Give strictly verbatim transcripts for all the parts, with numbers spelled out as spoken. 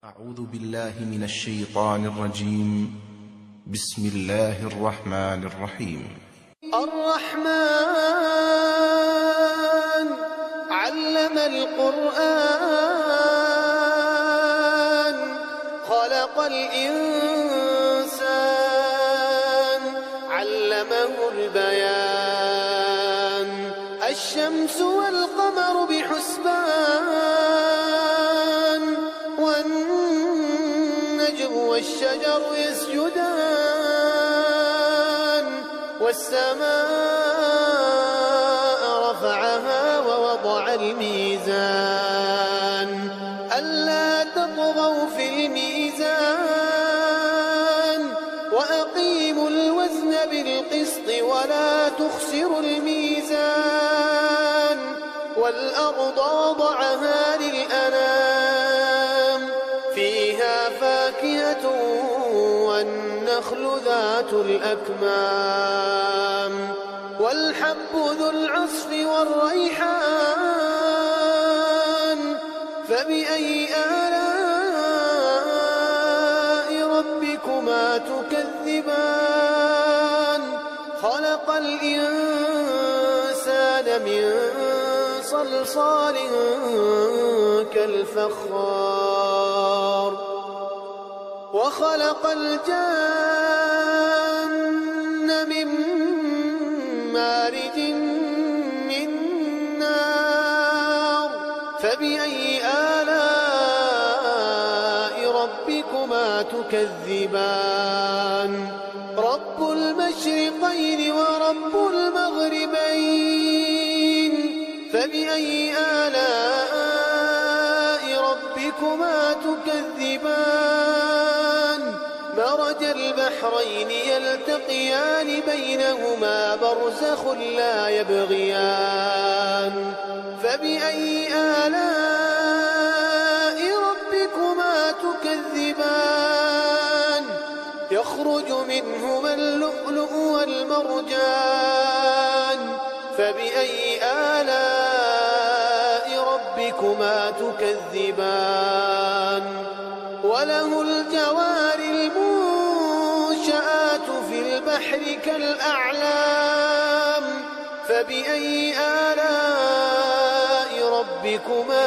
أعوذ بالله من الشيطان الرجيم. بسم الله الرحمن الرحيم. الرحمن علم القرآن خلق الإنسان علمه البيان الشمس والقمر بحسبان والنجم والشجر يسجدان والسماء رفعها ووضع الميزان ألا تطغوا في الميزان وأقيموا الوزن بالقسط ولا تخسروا الميزان والأرض وضعها للأنام فيها فاكهة والنخل ذات الأكمام والحب ذو العصف والريحان فبأي آلاء ربكما تكذبان خلق الإنسان من صلصال كالفخار وخلق الجان من مارج من نار فبأي آلاء ربكما تكذبان رب المشرقين ورب المغربين فبأي آلاء ربكما تكذبان مرج البحرين يلتقيان بينهما برزخ لا يبغيان فبأي آلاء ربكما تكذبان يخرج منهما اللؤلؤ والمرجان فبأي آلاء ربكما تكذبان وله الجوار المنشآت في البحر كالأعلام فبأي آلاء ربكما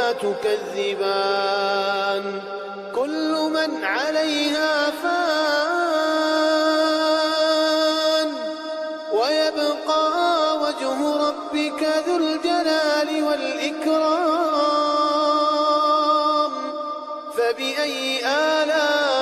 تكذبان كل من عليها فان ويبقى وجه ربك ذو الجلال والإكرام فبأي آلاء